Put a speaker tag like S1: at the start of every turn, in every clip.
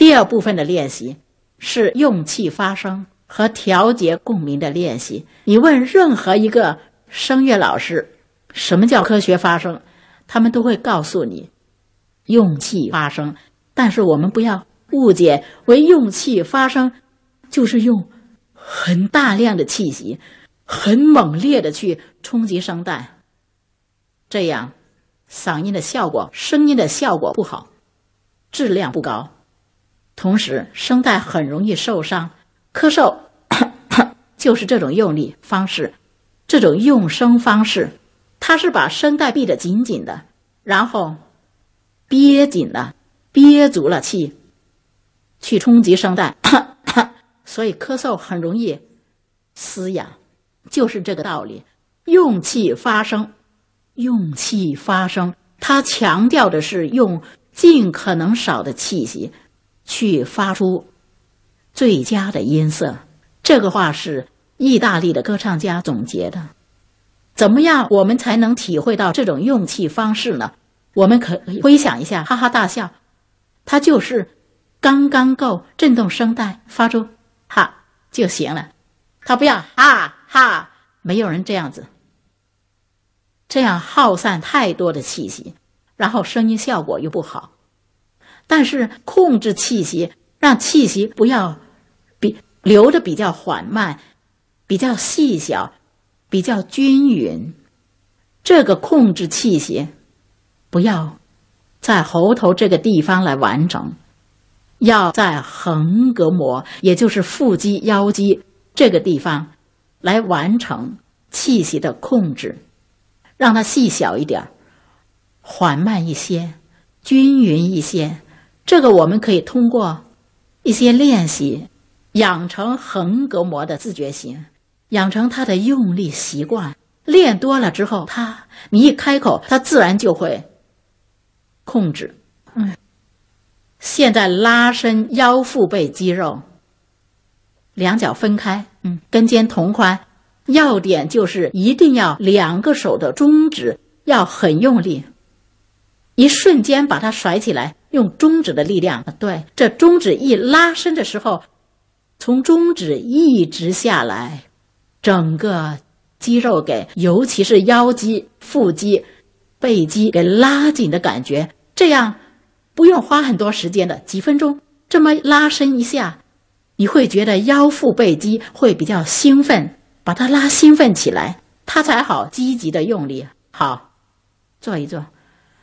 S1: 第二部分的练习是用气发声和调节共鸣的练习。你问任何一个声乐老师什么叫科学发声，他们都会告诉你用气发声，但是我们不要误解为用气发声就是用很大量的气息很猛烈的去冲击声带，这样嗓音的效果声音的效果不好，质量不高，同时声带很容易受伤。咳嗽就是这种用力方式，这种用声方式，它是把声带闭得紧紧的，然后憋紧了憋足了气去冲击声带所以咳嗽很容易嘶哑，就是这个道理。用气发声，用气发声，它强调的是用尽可能少的气息去发出最佳的音色。这个话是意大利的歌唱家总结的。怎么样我们才能体会到这种用气方式呢？我们可以回想一下，哈哈大笑，它就是刚刚够震动声带发出哈就行了，它不要哈哈，没有人这样子，这样耗散太多的气息，然后声音效果又不好。但是控制气息，让气息不要流得比较缓慢，比较细小，比较均匀。这个控制气息不要在喉头这个地方来完成，要在横膈膜，也就是腹肌腰肌这个地方来完成气息的控制，让它细小一点，缓慢一些，均匀一些。这个我们可以通过一些练习养成横膈膜的自觉性，养成它的用力习惯。练多了之后，你一开口，它自然就会控制。现在拉伸腰腹背肌肉，两脚分开，跟肩同宽。要点就是一定要两个手的中指要很用力，一瞬间把它甩起来，用中指的力量。对，这中指一拉伸的时候，从中指一直下来，整个肌肉尤其是腰肌、腹肌、背肌给拉紧的感觉，这样不用花很多时间的，几分钟这么拉伸一下，你会觉得腰腹背肌会比较兴奋，把它拉兴奋起来，它才好积极的用力。好，做一做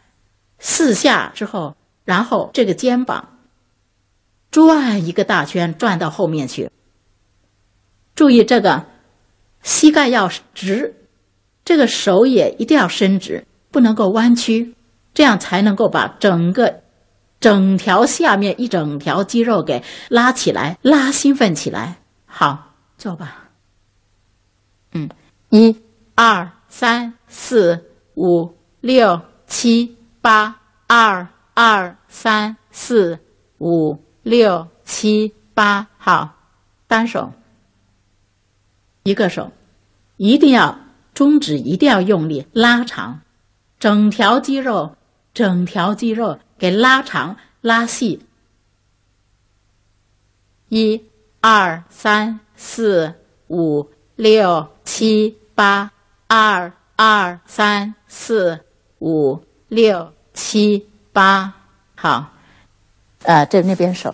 S1: 4下之后，然后这个肩膀转一个大圈，转到后面去。注意这个膝盖要直，这个手也一定要伸直，不能够弯曲，这样才能够把整条下面一整条肌肉给拉起来，拉兴奋起来。好，做吧。1、2、3、4、5、6、7、8、2、2、3、4、5、6、7、8。好，单手，一个手，一定要中指一定要用力拉长，整条肌肉给拉长拉细。1、2、3、4、5、6、7、8、2、2、3、4、5、6、7、8。好，那边手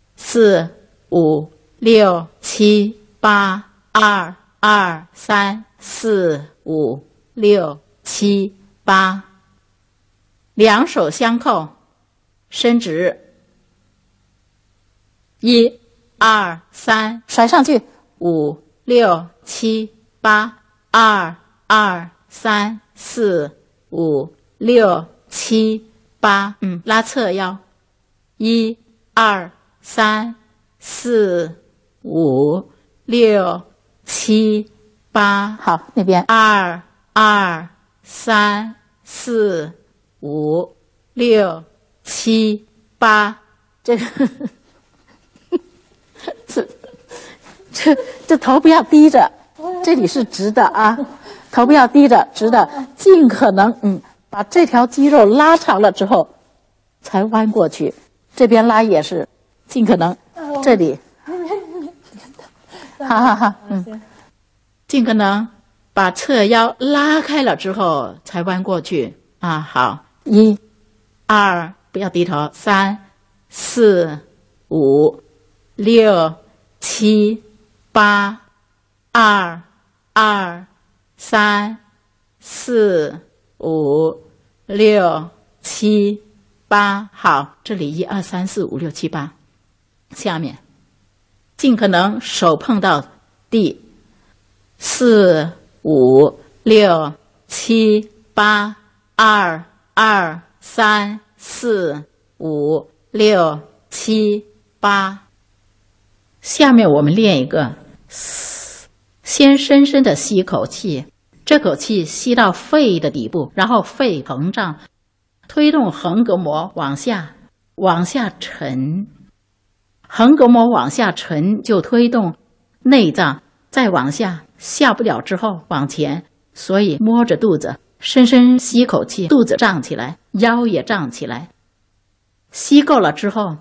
S1: ，4、5、6、7、8、2、2、3、4、5、6、7、8。两手相扣，伸直。1、2、3，甩上去。5、6、7、8、2、2、3、4、5、6、7、8。拉侧腰。1、2、3、4、5、6、7、8。好，那边2、2、3、4、5、6、7、8。这个这头不要低着，这里是直的啊，头不要低着，直的，尽可能把这条肌肉拉长了之后才弯过去。这边拉也是尽可能这里，好，尽可能把侧腰拉开了之后才弯过去啊。好，1、2，不要低头，3、4、5、6、7、8、2、3、4、5、6、7、8，好，这里1、2、3、4、5、6、7、8，下面尽可能手碰到地，4、5、6、7、8、2、3、4、5、6、7、8。下面我们练一个，先深深的吸一口气，这口气吸到肺的底部，然后肺膨胀，推动横膈膜往下沉，横膈膜往下沉就推动内脏，再往下不了之后往前，所以摸着肚子深深吸一口气，肚子胀起来，腰也胀起来。吸够了之后，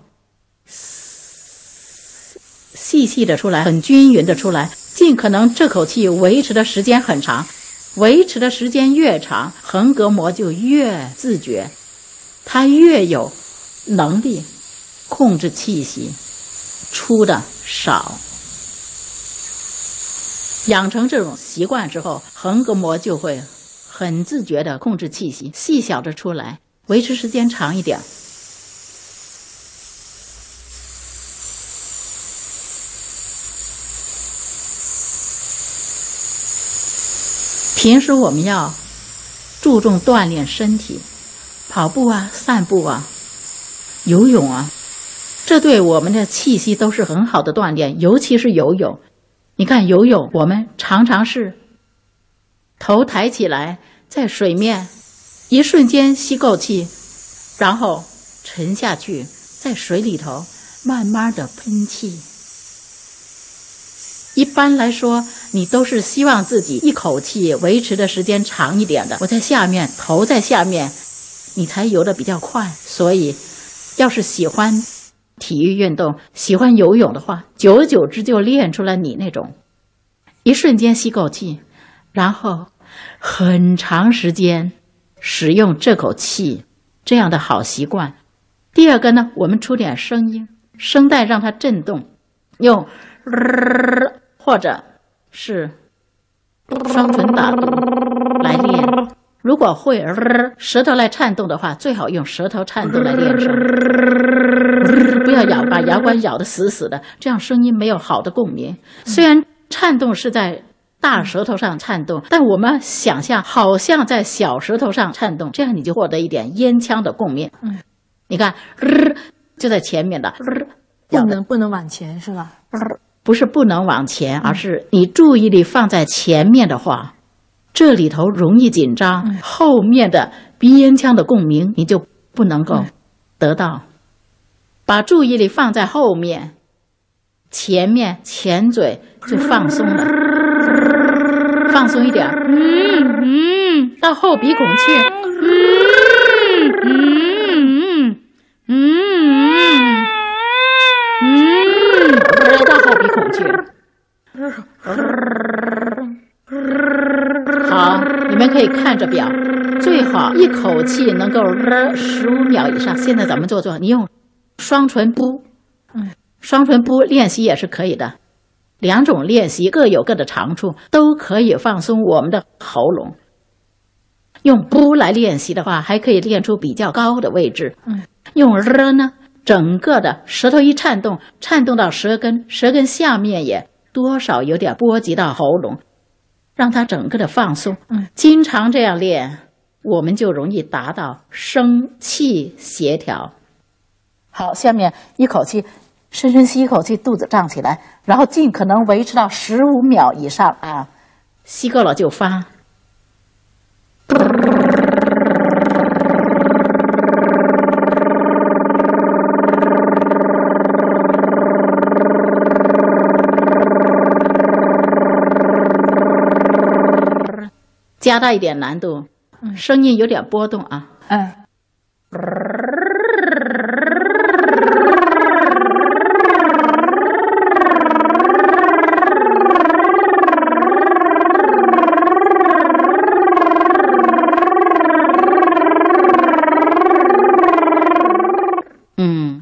S1: 细细的出来，很均匀的出来，尽可能这口气维持的时间很长，维持的时间越长，横膈膜就越自觉，它越有能力控制气息出的少。养成这种习惯之后，横膈膜就会很自觉地控制气息，细小着出来，维持时间长一点。平时我们要注重锻炼身体，跑步啊、散步啊、游泳啊，这对我们的气息都是很好的锻炼，尤其是游泳。你看游泳，我们常常是头抬起来，在水面一瞬间吸够气，然后沉下去，在水里头慢慢的喷气。一般来说，你都是希望自己一口气维持的时间长一点的。我在下面，头在下面，你才游得比较快。所以，要是喜欢体育运动、喜欢游泳的话，久而久之就练出来你那种一瞬间吸够气，然后很长时间使用这口气这样的好习惯。第二个呢，我们出点声音，声带让它震动，用或者是双唇打嘟来练。如果会舌头来颤动的话，最好用舌头颤动来练声，不要把牙关咬得死死的，这样声音没有好的共鸣。虽然颤动是在大舌头上颤动，但我们想象好像在小舌头上颤动，这样你就获得一点咽腔的共鸣。你看就在前面的，
S2: 不能往前是吧？
S1: 不是不能往前，而是你注意力放在前面的话，这里头容易紧张，后面的鼻咽腔的共鸣你就不能够得到。把注意力放在后面，前面前嘴就放松了，放松一点，到后鼻孔去，到后鼻孔去。好，你们可以看着表，最好一口气能够15秒以上。现在咱们做，你用双唇布，双唇布练习也是可以的。两种练习各有各的长处，都可以放松我们的喉咙。用布来练习的话，还可以练出比较高的位置。用呢，整个的舌头一颤动，颤动到舌根，舌根下面也多少有点波及到喉咙，让它整个的放松。经常这样练，我们就容易达到声气协调。好，下面一口气深深吸一口气，肚子胀起来，然后尽可能维持到15秒以上啊，吸够了就发。加大一点难度，声音有点波动啊。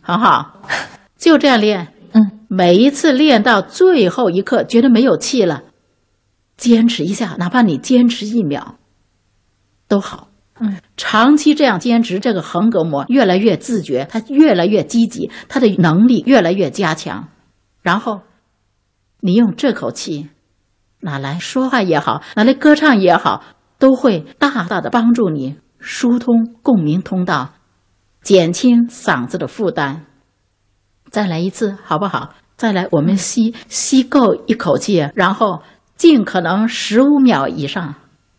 S1: 很好，就这样练。每一次练到最后一刻，觉得没有气了，坚持一下，哪怕你坚持1秒，都好。长期这样坚持，这个横膈膜越来越自觉，它越来越积极，它的能力越来越加强。然后，你用这口气，拿来说话也好，拿来歌唱也好，都会大大的帮助你疏通共鸣通道，减轻嗓子的负担。再来一次，好不好？再来，我们吸够一口气，然后尽可能15秒以上。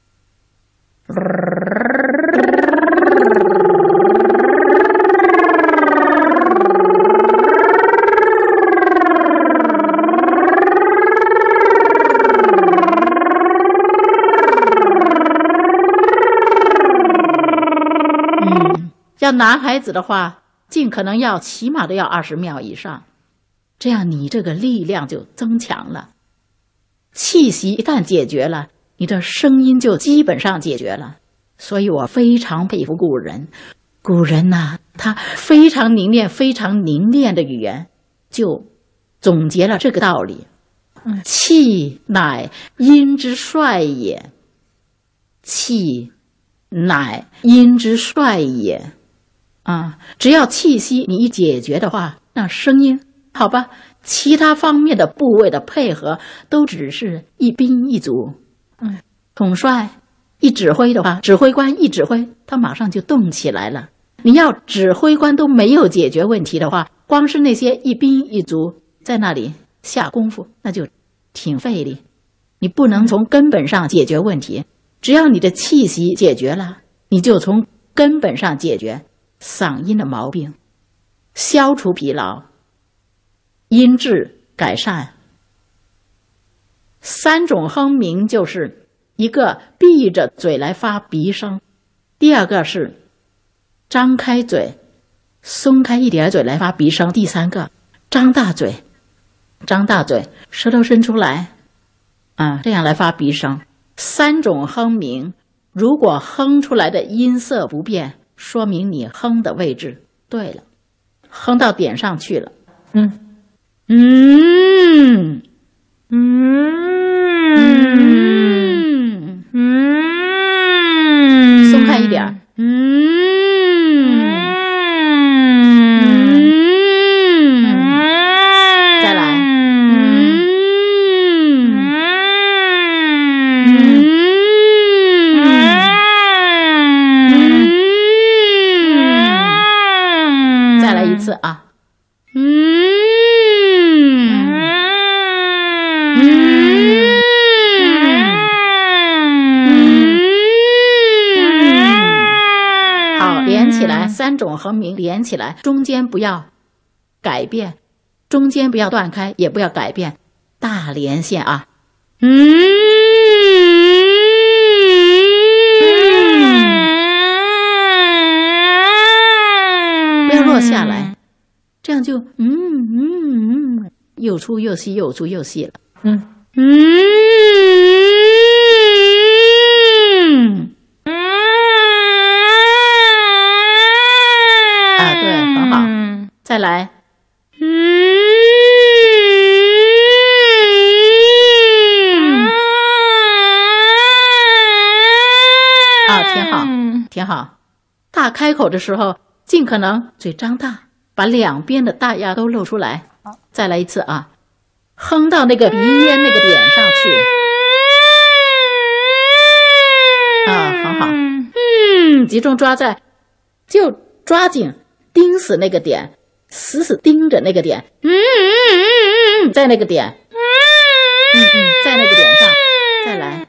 S1: 要男孩子的话，尽可能起码都要20秒以上，这样你这个力量就增强了。气息一旦解决了，你的声音就基本上解决了。所以我非常佩服古人，古人呐，他非常凝练的语言，就总结了这个道理。气乃阴之帅也，气乃阴之帅也。只要气息你一解决的话，那声音好吧，其他方面的部位的配合都只是一兵一卒。统帅一指挥的话，指挥官一指挥，他马上就动起来了。你要指挥官都没有解决问题的话，光是那些一兵一卒在那里下功夫，那就挺费力。你不能从根本上解决问题，只要你的气息解决了，你就从根本上解决嗓音的毛病，消除疲劳，音质改善。3种哼鸣就是一个闭着嘴来发鼻声，第二个是张开嘴松开一点嘴来发鼻声，第三个张大嘴舌头伸出来这样来发鼻声。3种哼鸣，如果哼出来的音色不变，说明你哼的位置对了，哼到点上去了。松开一点。再来。再来一次啊。起来，3种哼鸣连起来，中间不要改变，中间不要断开，也不要改变，大连线啊。不要落下来，这样就又粗又细，又粗又细了。再来，挺好。大开口的时候，尽可能嘴张大，把两边的大牙都露出来。再来一次啊，哼到那个鼻咽那个点上去。很好。集中抓在，就抓紧盯死那个点。死死盯着那个点，在那个点，在那个点上，再来，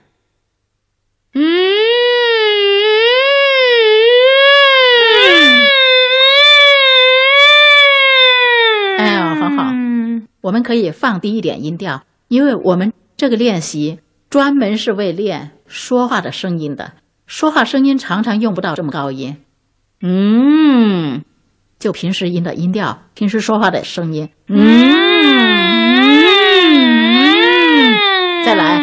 S1: 很好。我们可以放低一点音调，因为我们这个练习专门是为练说话的声音的，说话声音常常用不到这么高音，就平时音的音调，平时说话的声音。再来。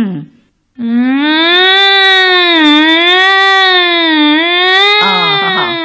S1: 很好。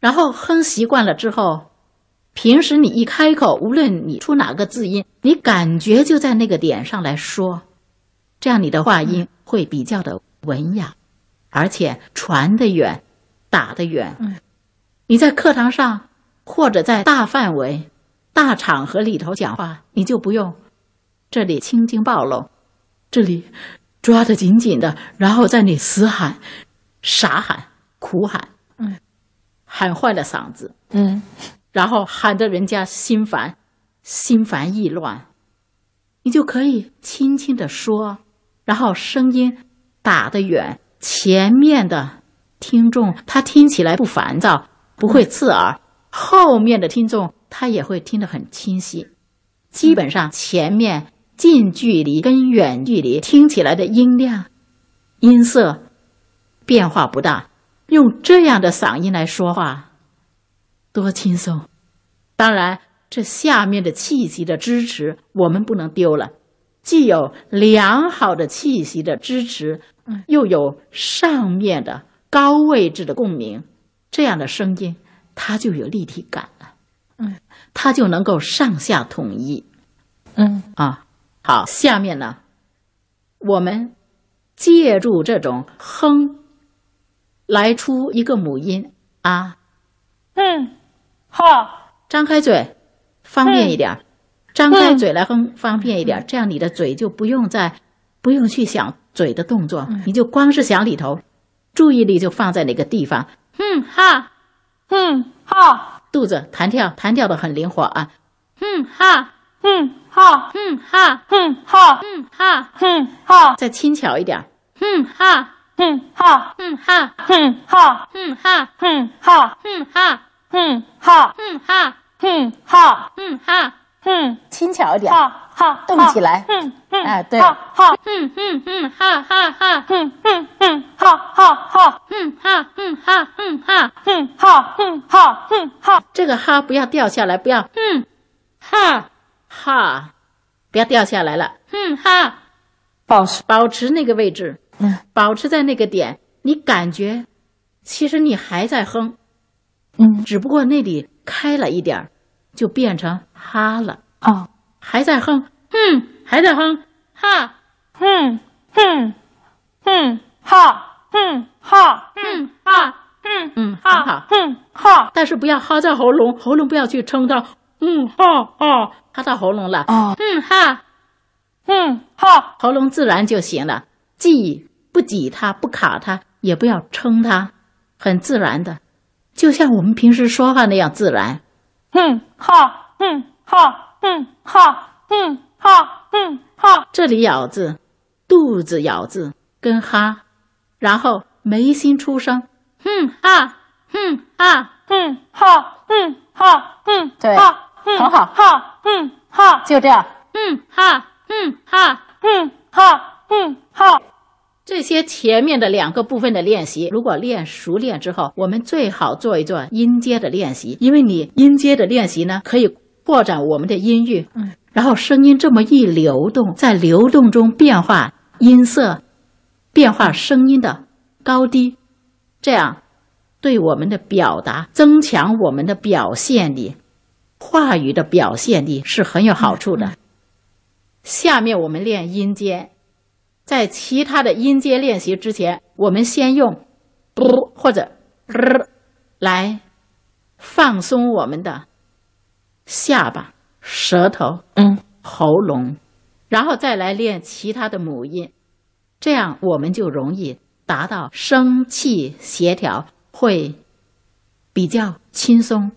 S1: 然后哼习惯了之后，平时你一开口，无论你出哪个字音，你感觉就在那个点上来说，这样你的话音会比较的文雅，而且传得远，打得远。你在课堂上或者在大范围、大场合里头讲话，你就不用这里青筋暴露，这里抓得紧紧的，然后在你死喊、傻喊、苦喊，喊坏了嗓子，然后喊得人家心烦意乱。你就可以轻轻地说，然后声音打得远，前面的听众他听起来不烦躁，不会刺耳，后面的听众他也会听得很清晰。基本上前面近距离跟远距离听起来的音量、音色变化不大，用这样的嗓音来说话，多轻松。当然，这下面的气息的支持我们不能丢了，既有良好的气息的支持，又有上面的高位置的共鸣，这样的声音它就有立体感了，它就能够上下统一。好，下面呢，我们借助这种哼来出一个母音啊，张开嘴方便一点，张开嘴来哼方便一点，这样你的嘴就不用去想嘴的动作，你就光是想里头，注意力就放在哪个地方，肚子弹跳的很灵活啊，再轻巧一点，轻巧一点，动起来，对，这个哈不要掉下来，不要不要掉下来了，保持那个位置，保持在那个点，你感觉其实你还在哼，只不过那里开了一点，就变成哈了。还在哼，还在哼，很好，但是不要哈在喉咙不要去撑到，哈到喉咙了，喉咙自然就行了，既不挤它，不卡它，也不要撑它，很自然的，就像我们平时说话那样自然。这里咬字，肚子咬字跟哈，然后眉心出声，对，很好，就这样，这些前面的两个部分的练习，如果熟练之后，我们最好做一做音阶的练习，因为你音阶的练习呢，可以扩展我们的音域，然后声音这么一流动，在流动中变化音色，变化声音的高低，这样对我们的表达，增强我们的表现力，话语的表现力是很有好处的。下面我们练音阶，在其他的音阶练习之前，我们先用不或者来放松我们的下巴、舌头、喉咙，然后再来练其他的母音，这样我们就容易达到声气协调，会比较轻松。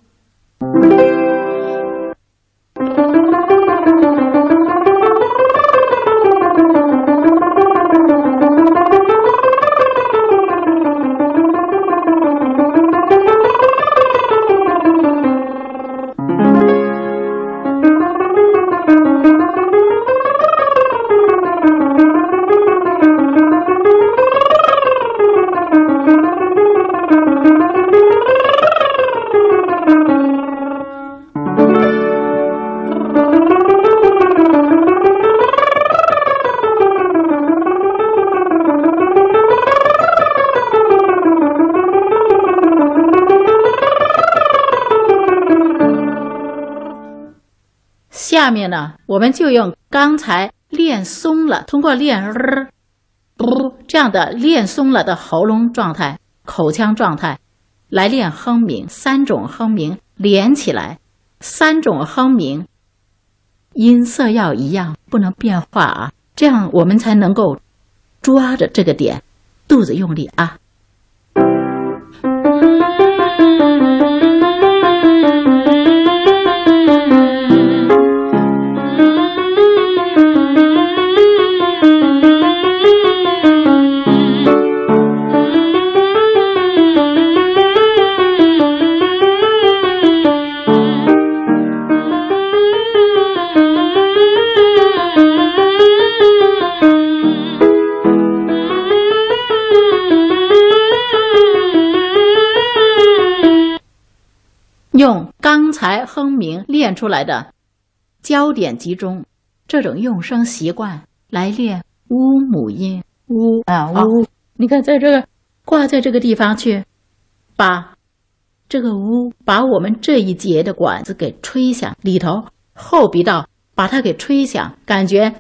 S1: 下面呢，我们就用刚才练松了，通过练这样的练松了的喉咙状态、口腔状态，来练哼鸣。3种哼鸣连起来，3种哼鸣音色要一样，不能变化啊，这样我们才能够抓着这个点，肚子用力啊。用刚才哼鸣练出来的焦点集中这种用声习惯来练乌母音，乌啊乌，你看在这个挂在这个地方去，把这个乌把我们这一节的管子给吹响，里头后鼻道把它给吹响，感觉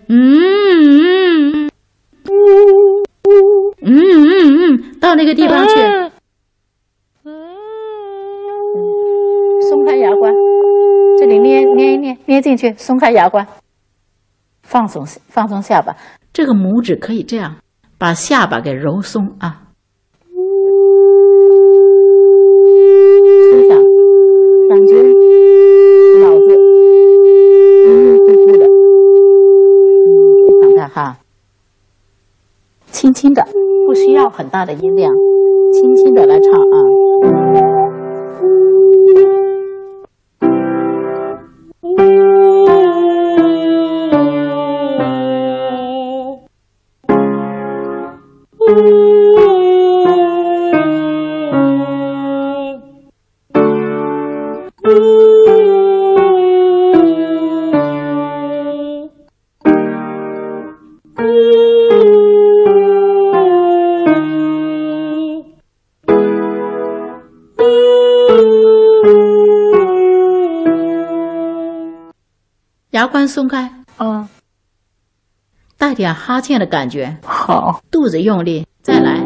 S1: 到那个地方去。松开牙关，这里捏进去，松开牙关，放松下巴。这个拇指可以这样把下巴给揉松啊，吹响，感觉脑子晕乎乎的，看看哈，轻轻的，不需要很大的音量，轻轻的来唱啊。牙关松开，带点哈欠的感觉，
S2: 好，
S1: 肚子用力，再来。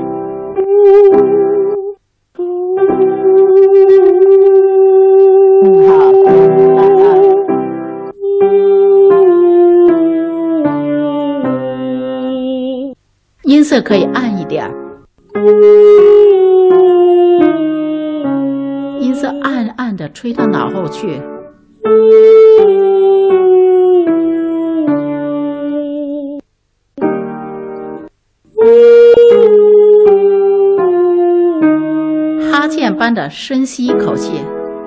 S1: 好，音色可以暗一点，音色暗暗的吹到脑后去。哈欠般的深吸一口气，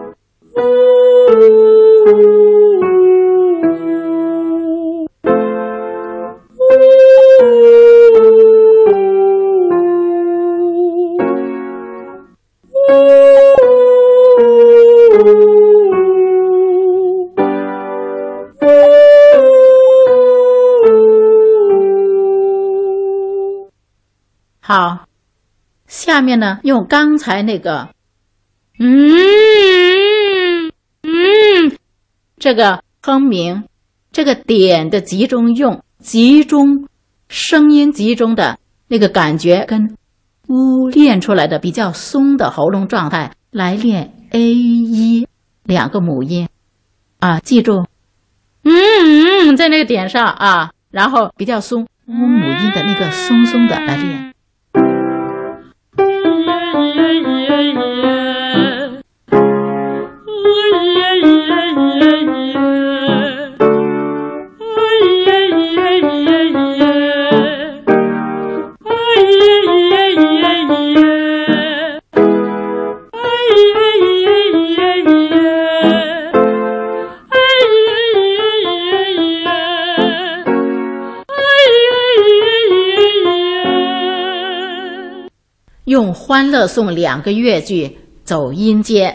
S1: 好，下面呢，用刚才那个这个哼鸣，这个点的集中声音集中的那个感觉跟练出来的比较松的喉咙状态来练 A1 2个母音啊，记住在那个点上啊，然后比较松母音的那个松松的来练。用欢乐颂2个乐句走音阶。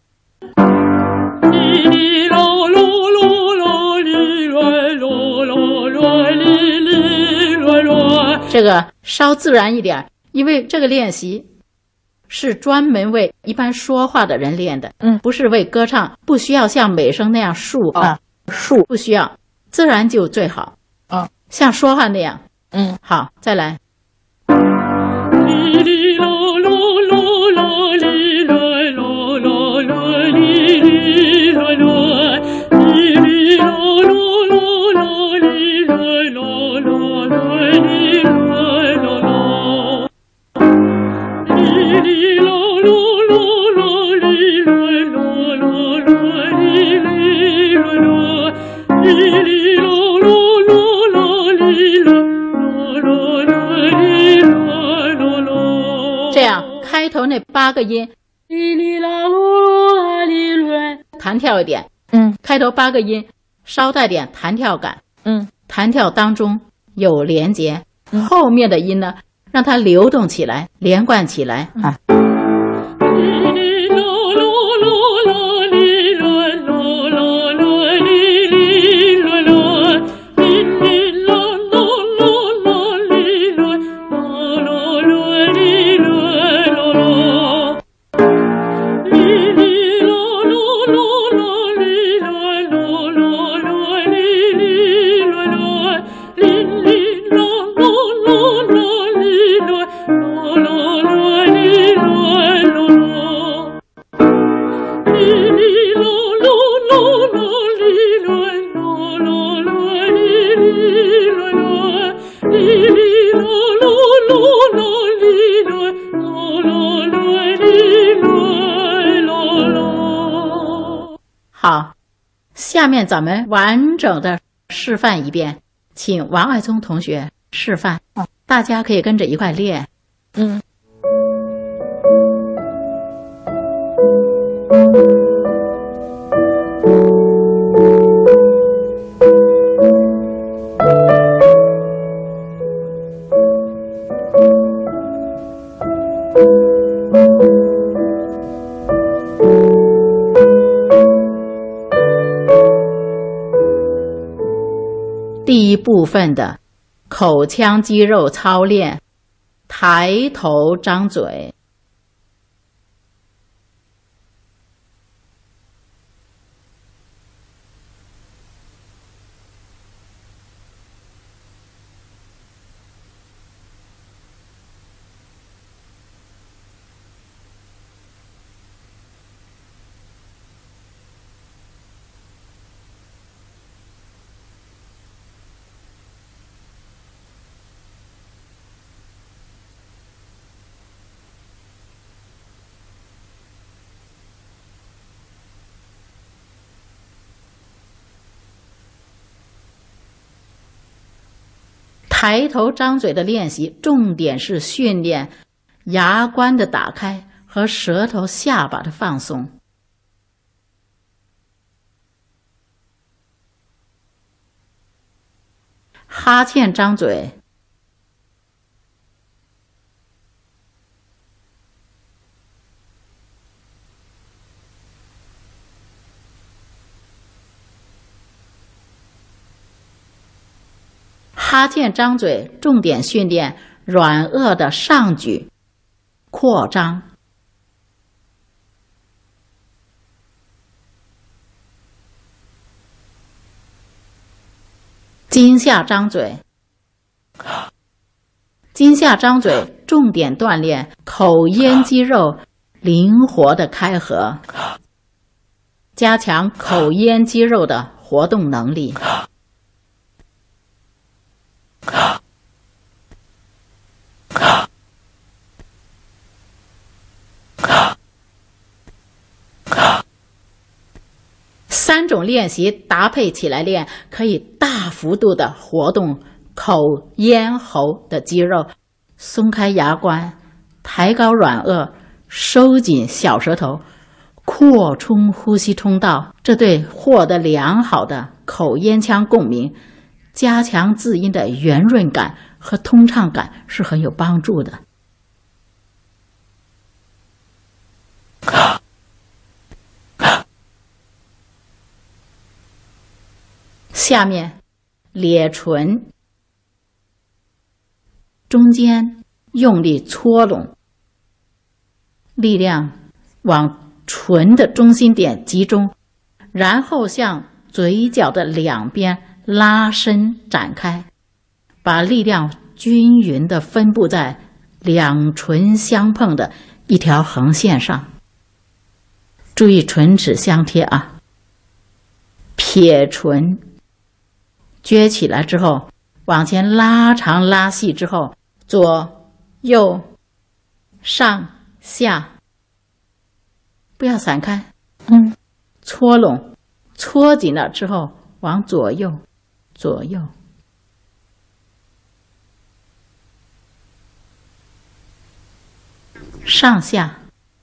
S1: 这个稍自然一点，因为这个练习是专门为一般说话的人练的，不是为歌唱，不需要像美声那样竖啊，
S2: 竖
S1: 不需要，自然就最好。
S2: 啊，
S1: 像说话那样。好，再来。哩哩啦啦啦啦哩啦啦啦啦哩哩啦啦，哩哩啦啦啦啦哩啦啦啦啦哩啦啦啦，哩哩啦啦啦啦哩啦啦啦啦哩哩啦啦，哩哩啦啦啦啦哩啦啦啦啦哩啦啦啦。这样，开头那8个音，哩哩啦噜啦哩啦，弹跳一点。开头8个音，稍带点弹跳感。弹跳当中有连结，后面的音呢，让它流动起来，连贯起来啊。好，下面咱们完整的示范一遍，请王爱聪同学示范，大家可以跟着一块练。第一部分的口腔肌肉操练，抬头张嘴。抬头张嘴的练习，重点是训练牙关的打开和舌头下巴的放松。哈欠张嘴，哈欠张嘴，重点训练软腭的上举、扩张。襟下张嘴，襟下张嘴，重点锻炼口咽肌肉灵活的开合，加强口咽肌肉的活动能力。3种练习搭配起来练，可以大幅度的活动口、咽、喉的肌肉，松开牙关，抬高软腭，收紧小舌头，扩充呼吸通道。这对获得良好的口咽腔共鸣，加强字音的圆润感和通畅感是很有帮助的。下面咧唇，中间用力搓拢，力量往唇的中心点集中，然后向嘴角的两边拉伸展开，把力量均匀地分布在两唇相碰的一条横线上。注意唇齿相贴啊。撇唇，撅起来之后，往前拉长拉细之后，左右上下，不要散开。搓拢，搓紧了之后，往左右，左右。上下。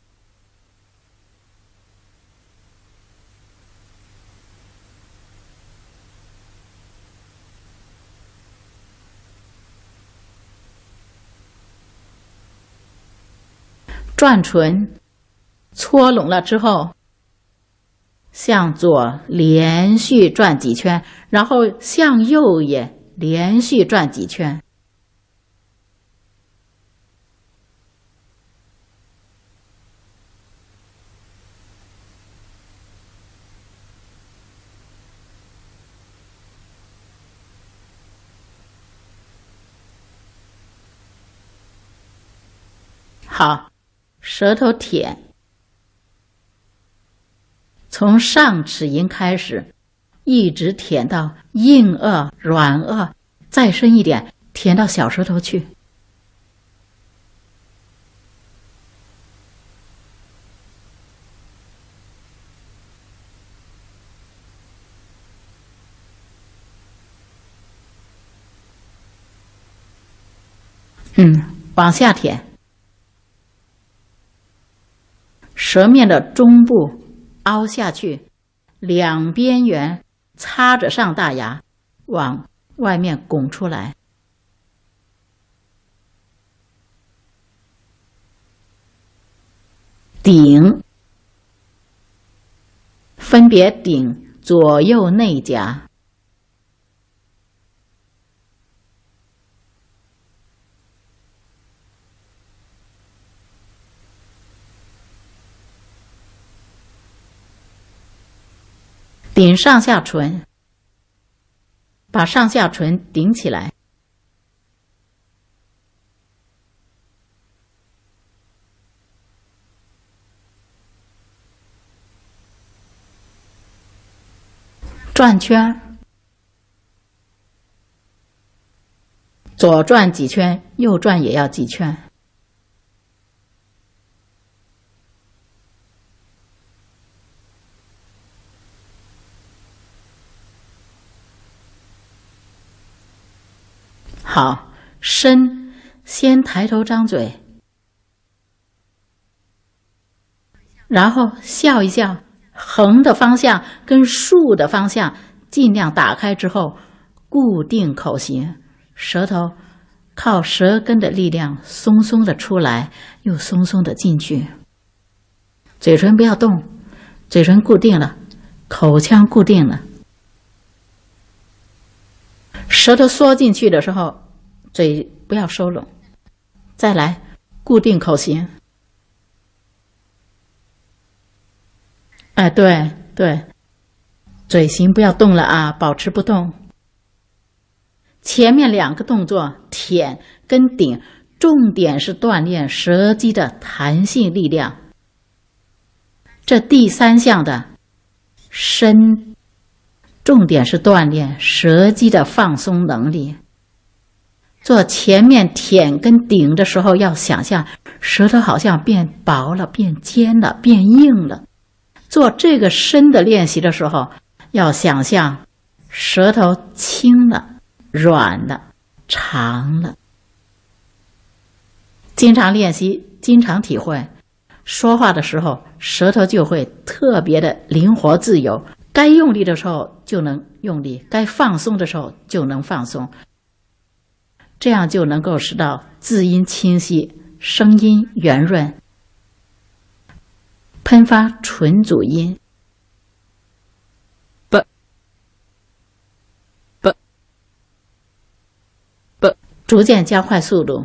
S1: 转唇，搓拢了之后，向左连续转几圈，然后向右也连续转几圈。好。舌头舔，从上齿龈开始，一直舔到硬腭、软腭，再深一点，舔到小舌头去。往下舔。舌面的中部凹下去，两边缘擦着上大牙，往外面拱出来。顶，分别顶左右内颊。顶上下唇，把上下唇顶起来。转圈，左转几圈，右转也要几圈。好，伸，先抬头张嘴，然后笑一笑，横的方向跟竖的方向尽量打开之后，固定口型，舌头靠舌根的力量松松的出来，又松松的进去。嘴唇不要动，嘴唇固定了，口腔固定了。舌头缩进去的时候，嘴不要收拢。再来，固定口型。哎，对对，嘴型不要动了啊，保持不动。前面两个动作舔跟顶，重点是锻炼舌肌的弹性力量。这第三项的伸，重点是锻炼舌肌的放松能力。做前面舔跟顶的时候，要想象舌头好像变薄了、变尖了、变硬了。做这个伸的练习的时候，要想象舌头轻了、软了、长了。经常练习，经常体会，说话的时候舌头就会特别的灵活自由，该用力的时候就能用力，该放松的时候就能放松，这样就能够使到字音清晰，声音圆润，喷发唇组音。逐渐加快速度。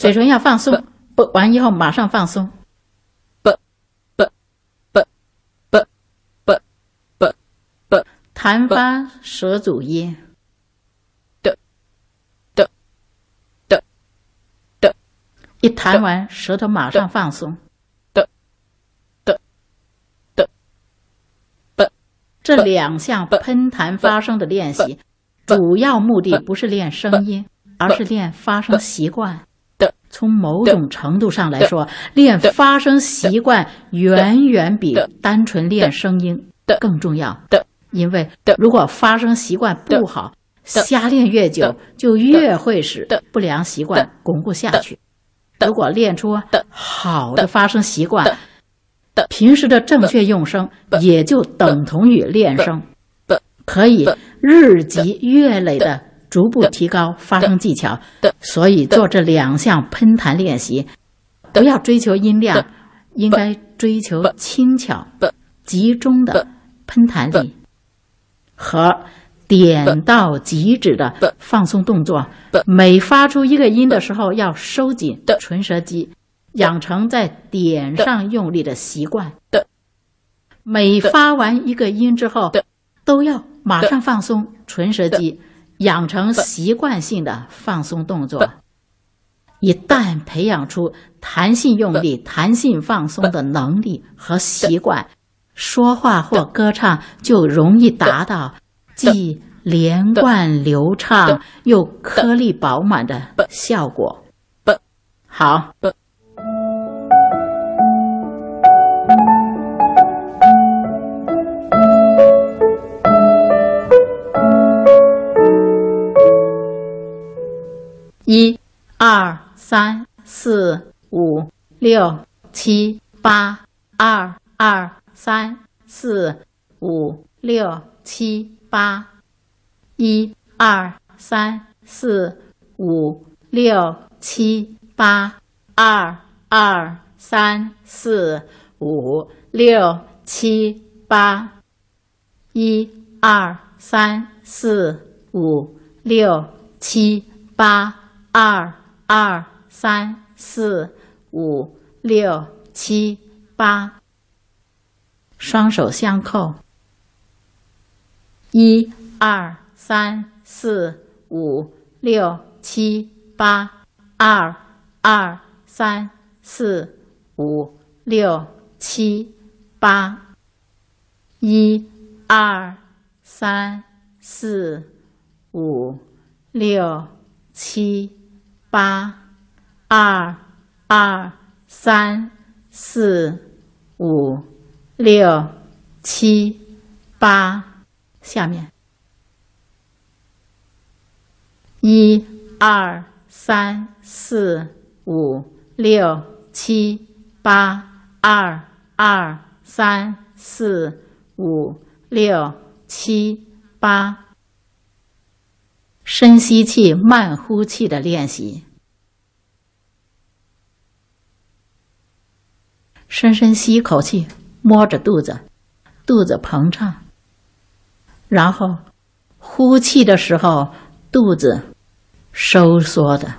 S1: 嘴唇要放松，不完以后马上放松。弹发舌组音，一弹完舌头马上放松。这两项喷弹发声的练习，主要目的不是练声音，而是练发声习惯。从某种程度上来说，练发声习惯远远比单纯练声音更重要。因为如果发声习惯不好，瞎练越久，就越会使不良习惯巩固下去。如果练出好的发声习惯，平时的正确用声也就等同于练声，可以日积月累的逐步提高发声技巧。所以做这两项喷弹练习，不要追求音量，应该追求轻巧、集中的喷弹力和点到即止的放松动作。每发出一个音的时候，要收紧唇舌肌，养成在点上用力的习惯。每发完一个音之后，都要马上放松唇舌肌，养成习惯性的放松动作。一旦培养出弹性用力、弹性放松的能力和习惯，说话或歌唱就容易达到既连贯流畅又颗粒饱满的效果。好。1、2、3、4、5、6、7、8， 2、2、3、4、5、6、7、8， 1、2、3、4、5、6、7、8， 2、2、3、4、5、6、7、8， 1、2、3、4、5、6、7、8， 2、2、3、4、5、6、7、8，双手相扣。1、2、3、4、5、6、7、8， 2、2、3、4、5、6、7、8， 1、2、3、4、5、6、7、8， 2、2、3、4、5、6、7、8。下面1、2、3、4、5、6、7、8， 2、2、3、4、5、6、7、8。深吸气、慢呼气的练习。深深吸一口气，摸着肚子，肚子膨胀，然后呼气的时候，肚子收缩的。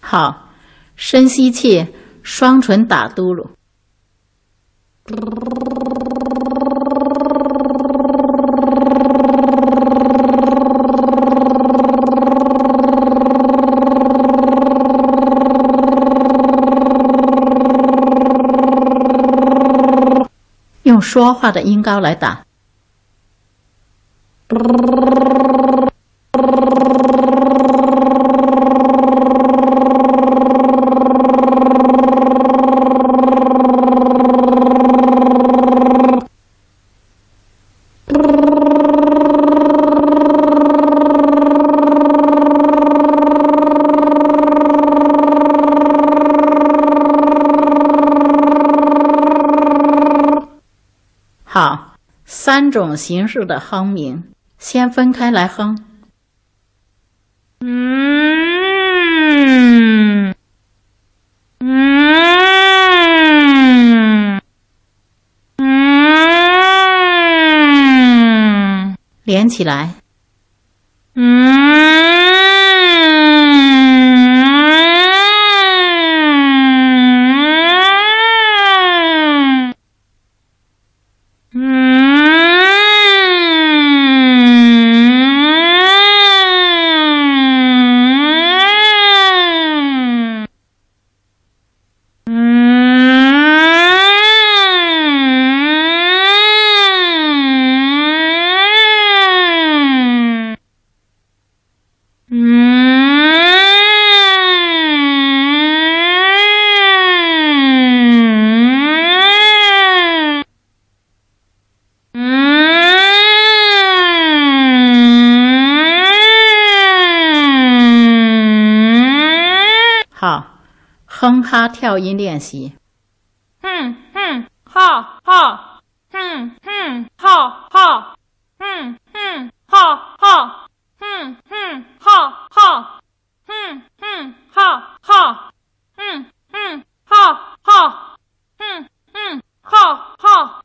S1: 好，深吸气，双唇打嘟噜。用说话的音高来打。好，3种形式的哼鸣，先分开来哼。连起来。好，哼哈跳音练习。
S2: 哈哈，哈哈，哈哈，哈哈，哈哈，哈哈，哈哈。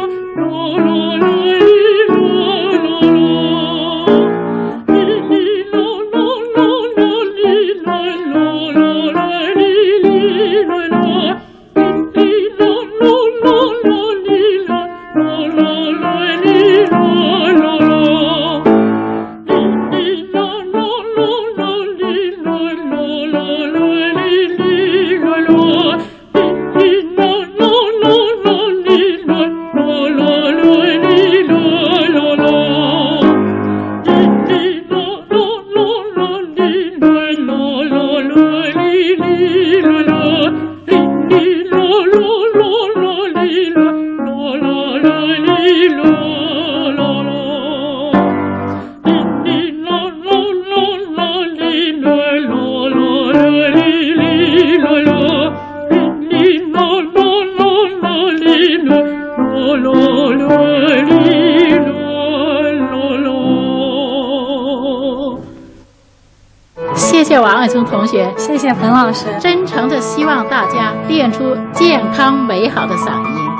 S1: 谢谢王爱聪同学，
S3: 谢谢彭老师，
S1: 真诚的希望大家练出健康美好的嗓音。